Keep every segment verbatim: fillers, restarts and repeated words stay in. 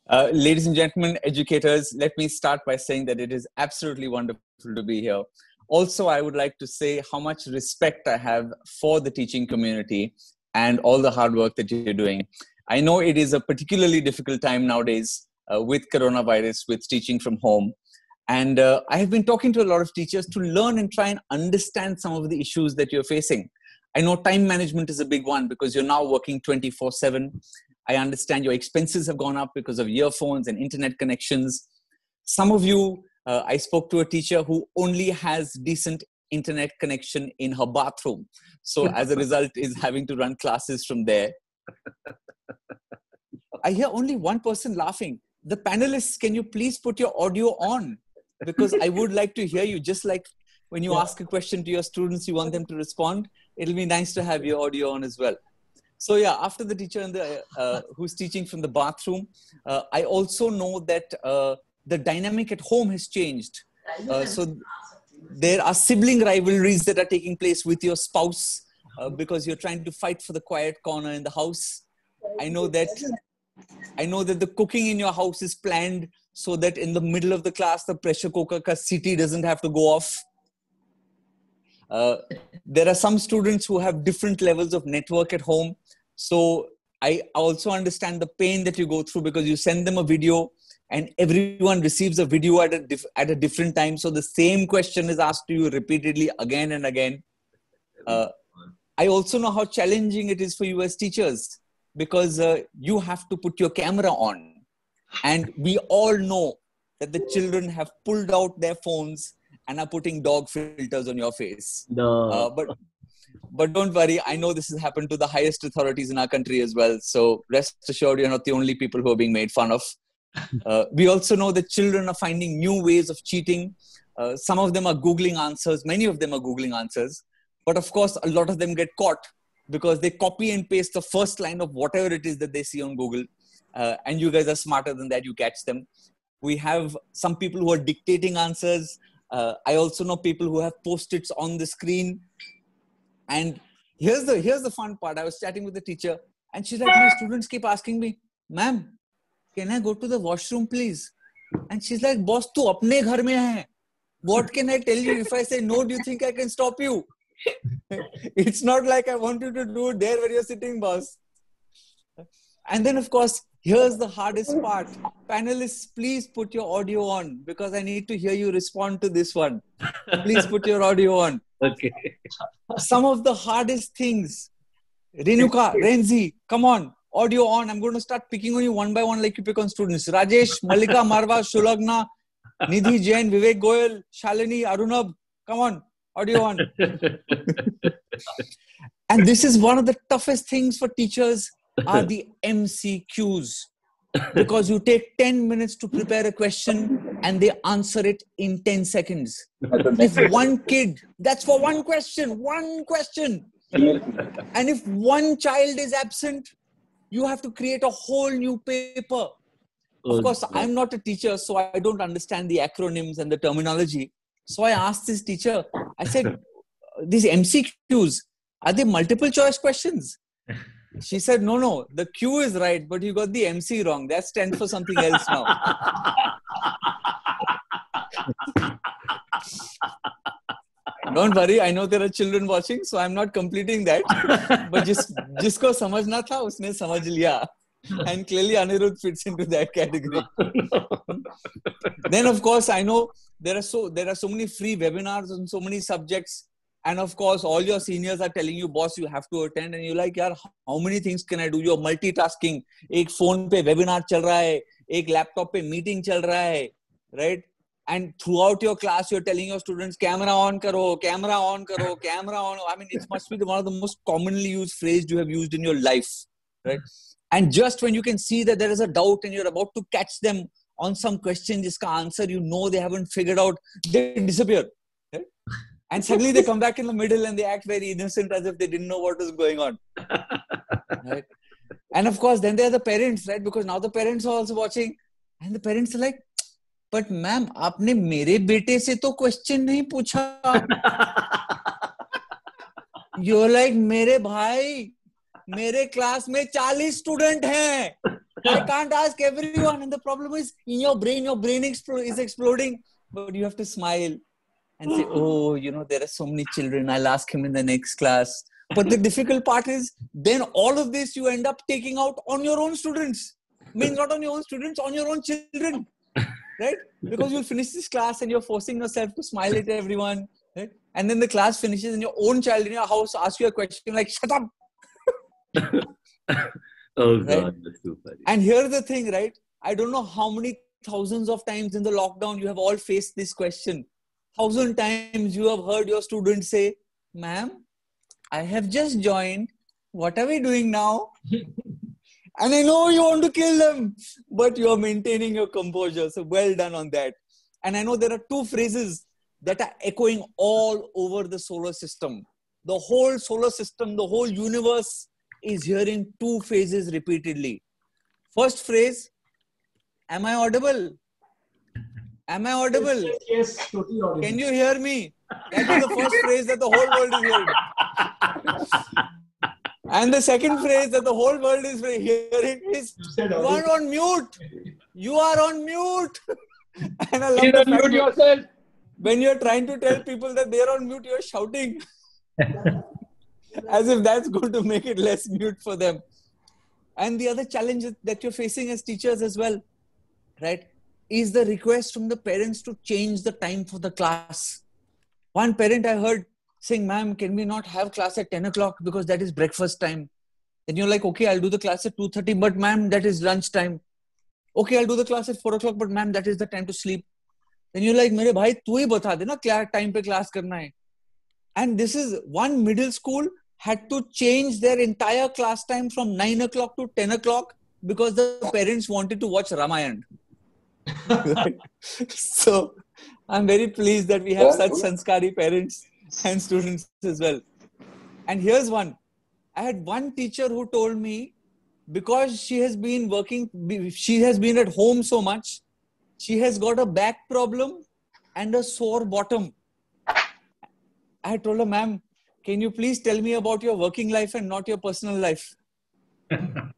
Uh, ladies and gentlemen, educators, let me start by saying that it is absolutely wonderful to be here. Also, I would like to say how much respect I have for the teaching community and all the hard work that you're doing. I know it is a particularly difficult time nowadays uh, with coronavirus, with teaching from home. And uh, I have been talking to a lot of teachers to learn and try and understand some of the issues that you're facing. I know time management is a big one because you're now working twenty-four seven. I understand your expenses have gone up because of earphones and internet connections. Some of you, uh, I spoke to a teacher who only has decent internet connection in her bathroom. So as a result is having to run classes from there. I hear only one person laughing. The panelists, can you please put your audio on? Because I would like to hear you, just like when you yeah. ask a question to your students, you want them to respond. It'll be nice to have your audio on as well. So yeah, after the teacher in the, uh, who's teaching from the bathroom, uh, I also know that uh, the dynamic at home has changed. Uh, so there are sibling rivalries that are taking place with your spouse uh, because you're trying to fight for the quiet corner in the house. I know that I know that the cooking in your house is planned so that in the middle of the class, the pressure cooker ka city doesn't have to go off. Uh, there are some students who have different levels of network at home. So I also understand the pain that you go through because you send them a video and everyone receives a video at a, dif at a different time. So the same question is asked to you repeatedly again and again. Uh, I also know how challenging it is for you as teachers because uh, you have to put your camera on. And we all know that the children have pulled out their phones and are putting dog filters on your face. No. Uh, but, but don't worry, I know this has happened to the highest authorities in our country as well. So rest assured, you're not the only people who are being made fun of. Uh, we also know that children are finding new ways of cheating. Uh, some of them are Googling answers. Many of them are Googling answers. But of course, a lot of them get caught because they copy and paste the first line of whatever it is that they see on Google. Uh, and you guys are smarter than that. You catch them. We have some people who are dictating answers. Uh, I also know people who have post-its on the screen. And here's the, here's the fun part. I was chatting with the teacher and she's like, my students keep asking me, ma'am, can I go to the washroom, please? And she's like, boss, tu apne ghar mein hai. What can I tell you? If I say no, do you think I can stop you? It's not like I want you to do it there where you're sitting, boss. And then, of course, here's the hardest part. Panelists, please put your audio on because I need to hear you respond to this one. Please put your audio on. Okay. Some of the hardest things. Renuka, Renzi, come on. Audio on. I'm going to start picking on you one by one like you pick on students. Rajesh, Malika, Marwa, Shulagna, Nidhi Jain, Vivek Goyal, Shalini, Arunab. Come on. Audio on. And this is one of the toughest things for teachers are the M C Qs. Because you take ten minutes to prepare a question and they answer it in ten seconds. If one kid, that's for one question, one question. And if one child is absent, you have to create a whole new paper. Of course, I'm not a teacher, so I don't understand the acronyms and the terminology. So I asked this teacher, I said, these M C Qs, are they multiple choice questions? She said, no, no, the Q is right, but you got the M C wrong. That stands for something else now. Don't worry, I know there are children watching, so I'm not completing that. But just jisko samajhna tha, usne samajh liya. And clearly Anirudh fits into that category. Then, of course, I know there are so there are so many free webinars on so many subjects. And of course, all your seniors are telling you, boss, you have to attend. And you're like, yaar, how many things can I do? You're multitasking. Ek phone pe webinar chal raha hai. Ek laptop pe meeting chal raha hai. Right? And throughout your class, you're telling your students, camera on karo, camera on karo, camera on. I mean, it must be the, one of the most commonly used phrases you have used in your life. Right? And just when you can see that there is a doubt and you're about to catch them on some question, jiska answer, you know, they haven't figured out, they disappear. Right? And suddenly they come back in the middle and they act very innocent as if they didn't know what was going on. Right? And of course, then there are the parents, right? Because now the parents are also watching and the parents are like, but ma'am, aapne mere bete se to question nahi pucha. You're like, mere bhai, मेरे class में चालीस student हैं I can't ask everyone. And the problem is in your brain, your brain expl- is exploding. But you have to smile and say, oh, you know, there are so many children. I'll ask him in the next class. But the difficult part is then all of this you end up taking out on your own students. I mean, not on your own students, on your own children. Right? Because you'll finish this class and you're forcing yourself to smile at everyone. Right? And then the class finishes and your own child in your house asks you a question like, shut up. Oh God, right? that's too funny. And here's the thing, right? I don't know how many thousands of times in the lockdown you have all faced this question. Thousand times you have heard your students say, ma'am, I have just joined. What are we doing now? And I know you want to kill them, but you are maintaining your composure. So well done on that. And I know there are two phrases that are echoing all over the solar system. The whole solar system, the whole universe is hearing two phrases repeatedly. First phrase, am I audible? Am I audible? Yes, yes, yes, totally audible. Can you hear me? That is the first phrase that the whole world is hearing. And the second phrase that the whole world is hearing is, you, you are on mute. You are on mute. And I love you the don't mute yourself. When you're trying to tell people that they're on mute, you're shouting. As if that's going to make it less mute for them. And the other challenge that you're facing as teachers as well, right, is the request from the parents to change the time for the class. One parent I heard saying, ma'am, can we not have class at ten o'clock because that is breakfast time? And you're like, okay, I'll do the class at two thirty, but ma'am, that is lunch time. Okay, I'll do the class at four o'clock, but ma'am, that is the time to sleep. Then you're like, mere bhai, tu hi bata de na kya time pe class karna hai. And this is one middle school had to change their entire class time from nine o'clock to ten o'clock because the parents wanted to watch Ramayana. So I'm very pleased that we have such sanskari parents and students as well. And here's one. I had one teacher who told me because she has been working, she has been at home so much, she has got a back problem and a sore bottom. I told her, ma'am, can you please tell me about your working life and not your personal life? But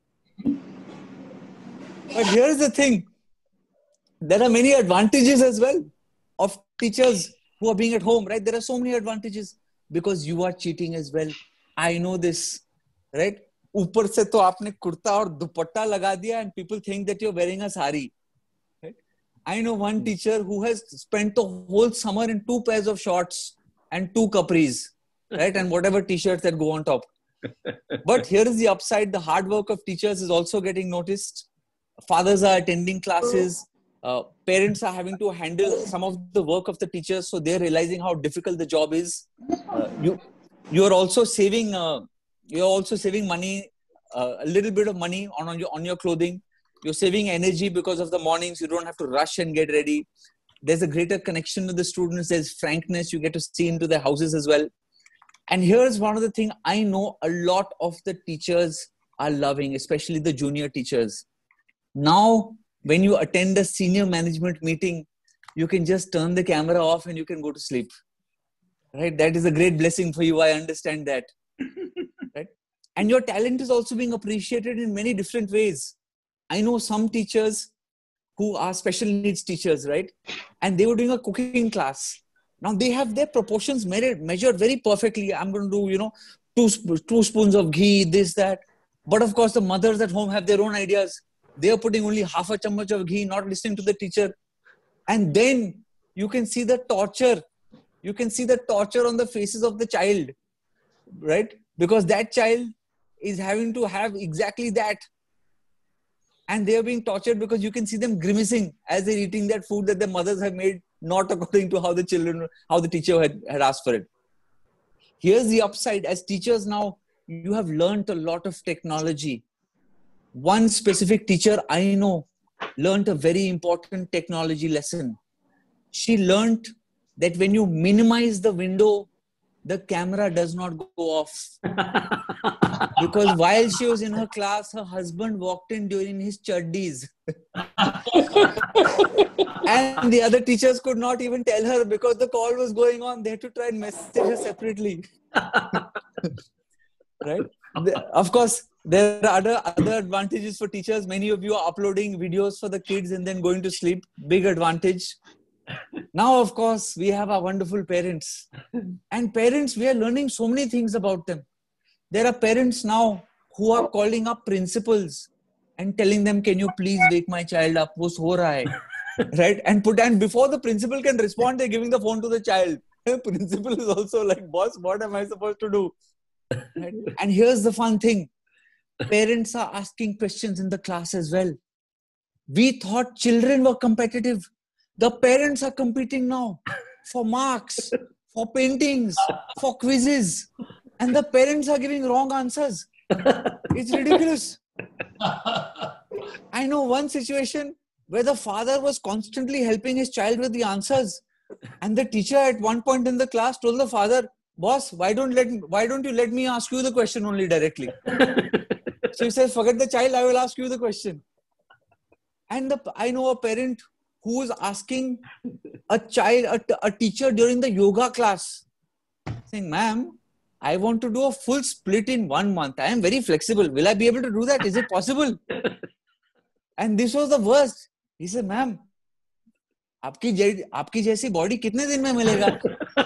here's the thing. There are many advantages as well of teachers who are being at home, right? There are so many advantages because you are cheating as well. I know this, right? Upar se to aapne kurta aur dupatta laga diya and people think that you're wearing a sari. Right? I know one teacher who has spent the whole summer in two pairs of shorts and two capris, right? And whatever t-shirts that go on top. But here is the upside. The hard work of teachers is also getting noticed. Fathers are attending classes. Uh, parents are having to handle some of the work of the teachers. So they're realizing how difficult the job is. Uh, you, you're also saving, uh, you're also saving money, uh, a little bit of money on, on your, on your clothing. You're saving energy because of the mornings. You don't have to rush and get ready. There's a greater connection with the students. There's frankness. You get to see into their houses as well. And here's one of the things I know a lot of the teachers are loving, especially the junior teachers. Now, when you attend a senior management meeting, you can just turn the camera off and you can go to sleep. Right? That is a great blessing for you. I understand that. Right? And your talent is also being appreciated in many different ways. I know some teachers who are special needs teachers, right? And they were doing a cooking class. Now they have their proportions measured, measured very perfectly. I'm going to do, you know, two, two spoons of ghee, this, that. But of course, the mothers at home have their own ideas. They are putting only half a chammach of ghee, not listening to the teacher. And then you can see the torture. You can see the torture on the faces of the child, right? Because that child is having to have exactly that. And they are being tortured because you can see them grimacing as they're eating that food that their mothers have made, not according to how the children, how the teacher had, had asked for it. Here's the upside. As teachers now, you have learned a lot of technology. One specific teacher I know learned a very important technology lesson. She learned that when you minimize the window, the camera does not go off. Because while she was in her class, her husband walked in during his chaddis. And the other teachers could not even tell her because the call was going on. They had to try and message her separately. Right? The- of course, there are other, other advantages for teachers. Many of you are uploading videos for the kids and then going to sleep. Big advantage. Now, of course, we have our wonderful parents. And parents, we are learning so many things about them. There are parents now who are calling up principals and telling them, can you please wake my child up? Wo so raha hai. Right? And put and before the principal can respond, they're giving the phone to the child. The principal is also like, boss, what am I supposed to do? Right? And here's the fun thing. Parents are asking questions in the class as well. We thought children were competitive. The parents are competing now for marks, for paintings, for quizzes. And the parents are giving wrong answers. It's ridiculous. I know one situation where the father was constantly helping his child with the answers. And the teacher at one point in the class told the father, boss, why don't, let, why don't you let me ask you the question only directly? So he says, forget the child, I will ask you the question. And the, I know a parent who is asking a child, a, a teacher during the yoga class, saying, ma'am, I want to do a full split in one month. I am very flexible. Will I be able to do that? Is it possible? And this was the worst. He said, ma'am, आपकी जै, आपकी जैसी body कितने दिन में मिलेगा?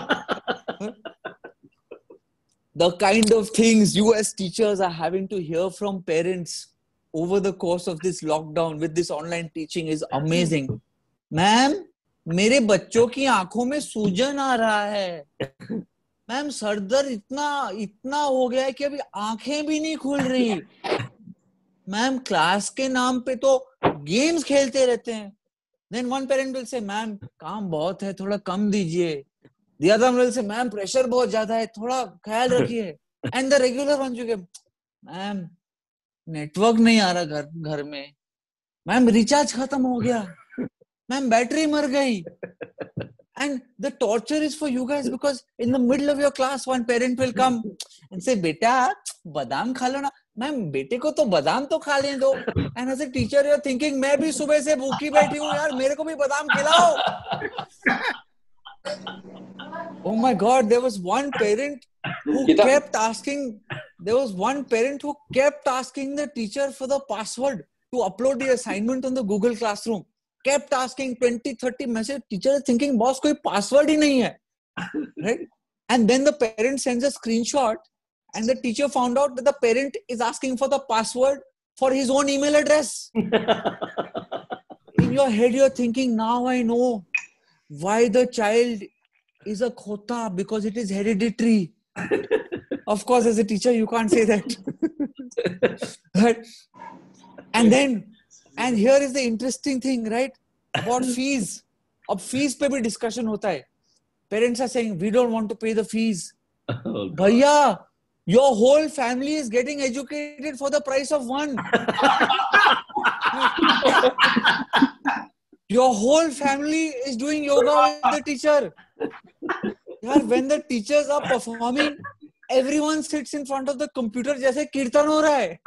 The kind of things you as teachers are having to hear from parents over the course of this lockdown with this online teaching is amazing. Ma'am, मेरे बच्चों की आंखों में सूजन आ रहा है. मैम सर दर्द इतना इतना हो गया है कि अभी आंखें भी नहीं खुल रही. मैम क्लास के नाम पे तो गेम्स खेलते रहते हैं. Then one parent will say, ma'am, काम बहुत है, थोड़ा कम दीजिए. The other one will say, ma'am, pressure बहुत ज्यादा है, थोड़ा ख्याल रखिए. And the regular one you get, ma'am, network नहीं आ रहा घर घर में. मैम रिचार्ज खत्म हो गया. मैम बैटरी मर गई. And the torture is for you guys because in the middle of your class, one parent will come and say, beta, badam खा लो ना. मैम बेटे को तो बादाम तो खा लें दो. And as a teacher, you're thinking, मैं भी सुबह से भूखी बैठी हूँ यार, मेरे को भी बादाम खिलाओ. Oh my God, there was one parent who kept asking, there was one parent who kept asking the teacher for the password to upload the assignment on the Google Classroom. Kept asking twenty, thirty message. Teacher is thinking, boss, कोई password ही नहीं है. Right? And then the parent sends a screenshot and the teacher found out that the parent is asking for the password for his own email address. In your head, you're thinking, now I know why the child is a khota, because it is hereditary. Of course, as a teacher, you can't say that. Right? And then, and here is the interesting thing, right? About fees. Ab fees pe bhi discussion hota hai. Parents are saying, we don't want to pay the fees. Oh, Bhaiya, your whole family is getting educated for the price of one. Your whole family is doing yoga with the teacher. Yaar, when the teachers are performing, everyone sits in front of the computer जैसे कीर्तन हो रहा है.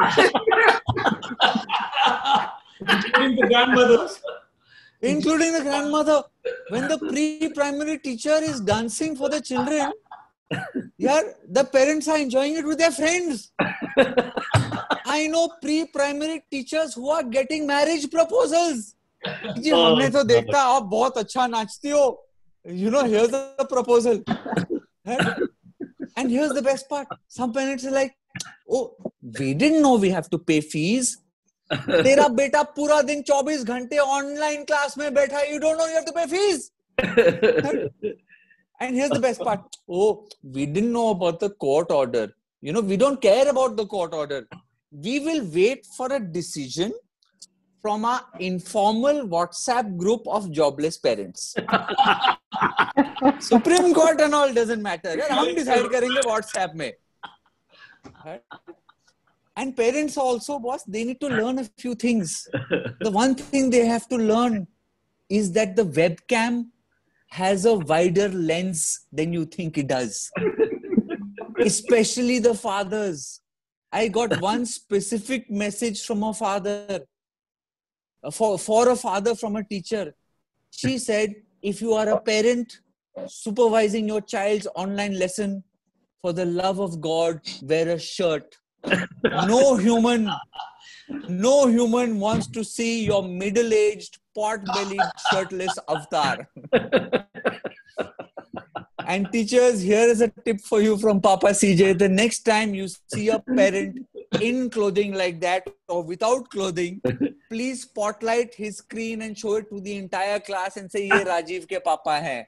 Including the grandmothers. Including the grandmother. When the pre-primary teacher is dancing for the children, yeah, the parents are enjoying it with their friends. I know pre-primary teachers who are getting marriage proposals. जी हमने तो देखा आप बहुत अच्छा नाचती हो. You know, here's the proposal. Right? And here's the best part. Some parents are like, oh, we didn't know we have to pay fees. तेरा बेटा पूरा दिन चौबीस घंटे ऑनलाइन क्लास में बैठा है. You don't know you have to pay fees. And here's the best part. Oh, we didn't know about the court order. You know, we don't care about the court order. We will wait for a decision from our informal WhatsApp group of jobless parents. Supreme Court and all doesn't matter. हम decide करेंगे WhatsApp में. Right? And parents also, boss, they need to learn a few things. The one thing they have to learn is that the webcam has a wider lens than you think it does. Especially the fathers. I got one specific message from a father, for, for a father from a teacher. She said, if you are a parent supervising your child's online lesson, for the love of God, wear a shirt. No human, no human wants to see your middle-aged, pot-bellied, shirtless avatar. And teachers, here is a tip for you from Papa C J. The next time you see a parent in clothing like that or without clothing, please spotlight his screen and show it to the entire class and say, "Ye Rajiv ke papa hai."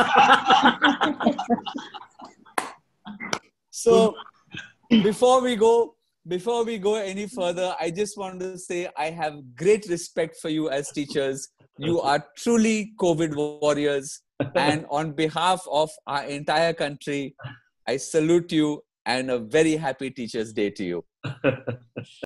So before we go, before we go any further, I just want to say I have great respect for you as teachers. You are truly COVID warriors. And on behalf of our entire country, I salute you and a very happy Teachers' Day to you.